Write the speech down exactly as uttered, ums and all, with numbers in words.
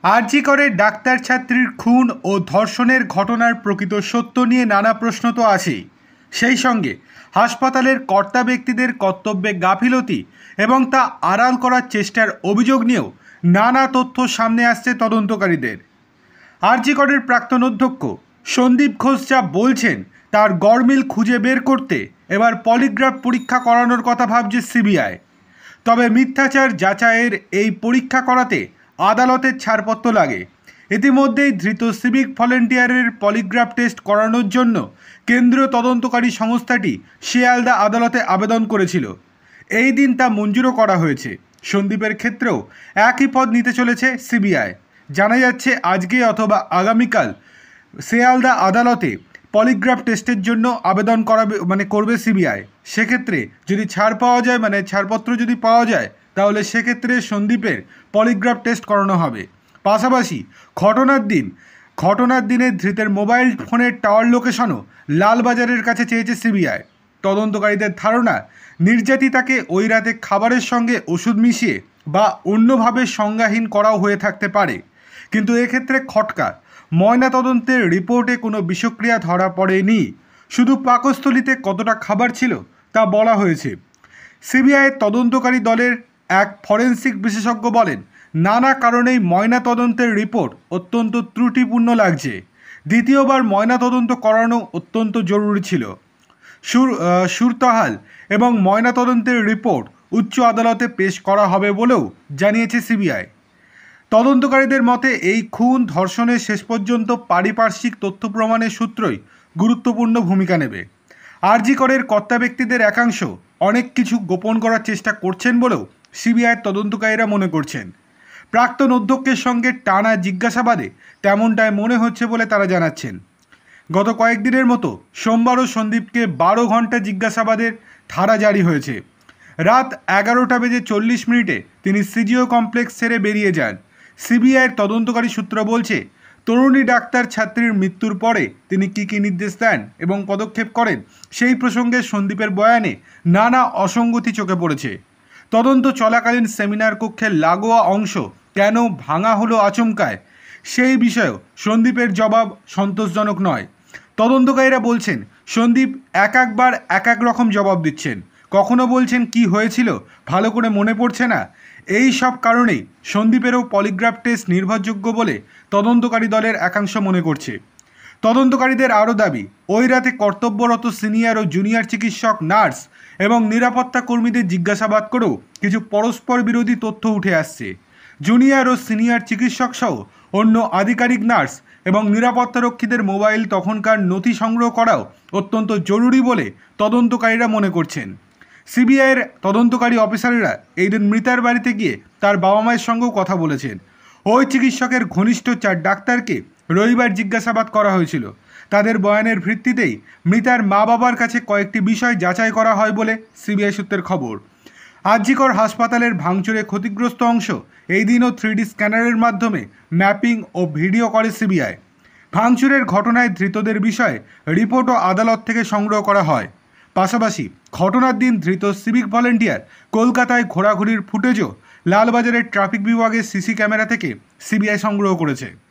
আরজি করে ডাক্তার ছাত্রীর খুন ও ধর্ষণের ঘটনার প্রকৃত সত্য নিয়ে নানা প্রশ্ন তো আছেই। সেই সঙ্গে হাসপাতালের কর্তা ব্যক্তিদের কর্তব্যে গাফিলতি এবং তা আড়াল করার চেষ্টার অভিযোগ নিয়েও নানা তথ্য সামনে আসছে তদন্তকারীদের। আরজি করের প্রাক্তন অধ্যক্ষ সন্দীপ ঘোষ যা বলছেন তার গরমিল খুঁজে বের করতে এবার পলিগ্রাফ পরীক্ষা করানোর কথা ভাবছে সিবিআই। তবে মিথ্যাচার যাচাইয়ের এই পরীক্ষা করাতে আদালতের ছাড়পত্র লাগে। ইতিমধ্যেই ধৃত সিভিক ভলেন্টিয়ারের পলিগ্রাফ টেস্ট করানোর জন্য কেন্দ্রীয় তদন্তকারী সংস্থাটি শিয়ালদা আদালতে আবেদন করেছিল। এই দিন তা মঞ্জুরও করা হয়েছে। সন্দীপের ক্ষেত্রেও একই পদ নিতে চলেছে সিবিআই। জানা যাচ্ছে আজকে অথবা আগামীকাল শিয়ালদা আদালতে পলিগ্রাফ টেস্টের জন্য আবেদন করাবে মানে করবে সিবিআই। সেক্ষেত্রে যদি ছাড় পাওয়া যায় মানে ছাড়পত্র যদি পাওয়া যায় তাহলে সেক্ষেত্রে সন্দীপের পলিগ্রাফ টেস্ট করানো হবে। পাশাপাশি ঘটনার দিন ঘটনার দিনে ধৃতের মোবাইল ফোনের টাওয়ার লোকেশনও লালবাজারের কাছে চেয়েছে সিবিআই। তদন্তকারীদের ধারণা নির্যাতিতাকে ওই রাতে খাবারের সঙ্গে ওষুধ মিশিয়ে বা অন্যভাবে সংজ্ঞাহীন করাও হয়ে থাকতে পারে। কিন্তু এক্ষেত্রে খটকা, ময়নাতদন্তের রিপোর্টে কোনো বিষক্রিয়া ধরা পড়েনি, শুধু পাকস্থলিতে কতটা খাবার ছিল তা বলা হয়েছে। সিবিআইয়ের তদন্তকারী দলের এক ফরেন্সিক বিশেষজ্ঞ বলেন, নানা কারণেই ময়নাতদন্তের রিপোর্ট অত্যন্ত ত্রুটিপূর্ণ লাগছে। দ্বিতীয়বার ময়নাতদন্ত করানো অত্যন্ত জরুরি ছিল। সুর সুরতহাল এবং ময়নাতদন্তের রিপোর্ট উচ্চ আদালতে পেশ করা হবে বলেও জানিয়েছে সিবিআই। তদন্তকারীদের মতে এই খুন ধর্ষণের শেষ পর্যন্ত পারিপার্শ্বিক তথ্য প্রমাণের সূত্রই গুরুত্বপূর্ণ ভূমিকা নেবে। আরজি করের কর্তা ব্যক্তিদের একাংশ অনেক কিছু গোপন করার চেষ্টা করছেন বলেও সিবিআইয়ের তদন্তকারীরা মনে করছেন। প্রাক্তন অধ্যক্ষের সঙ্গে টানা জিজ্ঞাসাবাদে তেমনটাই মনে হচ্ছে বলে তারা জানাচ্ছেন। গত কয়েকদিনের মতো সোমবারও সন্দীপকে বারো ঘন্টা জিজ্ঞাসাবাদের ধারা জারি হয়েছে। রাত এগারোটা বেজে চল্লিশ মিনিটে তিনি সিজিও কমপ্লেক্স ছেড়ে বেরিয়ে যান। সিবিআইয়ের তদন্তকারী সূত্র বলছে, তরুণী ডাক্তার ছাত্রীর মৃত্যুর পরে তিনি কী কী নির্দেশ দেন এবং পদক্ষেপ করেন সেই প্রসঙ্গে সন্দীপের বয়ানে নানা অসঙ্গতি চোখে পড়েছে। তদন্ত চলাকালীন সেমিনার কক্ষের লাগোয়া অংশ কেন ভাঙা হলো আচমকায় সেই বিষয়েও সন্দীপের জবাব সন্তোষজনক নয়। তদন্তকারীরা বলছেন সন্দীপ এক একবার এক এক রকম জবাব দিচ্ছেন। কখনো বলছেন কি হয়েছিল ভালো করে মনে পড়ছে না। এই সব কারণেই সন্দীপেরও পলিগ্রাফ টেস্ট নির্ভরযোগ্য বলে তদন্তকারী দলের একাংশ মনে করছে। তদন্তকারীদের আরও দাবি, ওই রাতে কর্তব্যরত সিনিয়র ও জুনিয়র চিকিৎসক, নার্স এবং নিরাপত্তা কর্মীদের জিজ্ঞাসাবাদ করেও কিছু পরস্পর বিরোধী তথ্য উঠে আসছে। জুনিয়র ও সিনিয়র চিকিৎসক সহ অন্য আধিকারিক, নার্স এবং নিরাপত্তারক্ষীদের মোবাইল তখনকার নথি সংগ্রহ করাও অত্যন্ত জরুরি বলে তদন্তকারীরা মনে করছেন। সিবিআইয়ের তদন্তকারী অফিসাররা এই দিন মৃতার বাড়িতে গিয়ে তার বাবা মায়ের সঙ্গেও কথা বলেছেন। ওই চিকিৎসকের ঘনিষ্ঠ চার ডাক্তারকে রবিবার জিজ্ঞাসাবাদ করা হয়েছিল। তাদের বয়ানের ভিত্তিতেই মৃতার মা বাবার কাছে কয়েকটি বিষয় যাচাই করা হয় বলে সিবিআই সূত্রের খবর। আরজি কর হাসপাতালের ভাঙচুরে ক্ষতিগ্রস্ত অংশ এই দিনও থ্রি ডি স্ক্যানারের মাধ্যমে ম্যাপিং ও ভিডিও করে সিবিআই। ভাঙচুরের ঘটনায় ধৃতদের বিষয়ে রিপোর্টও আদালত থেকে সংগ্রহ করা হয়। পাশাপাশি ঘটনার দিন ধৃত সিভিক ভলেন্টিয়ার কলকাতায় ঘোরাঘুরির ফুটেজও লালবাজারের ট্রাফিক বিভাগের সিসি ক্যামেরা থেকে সিবিআই সংগ্রহ করেছে।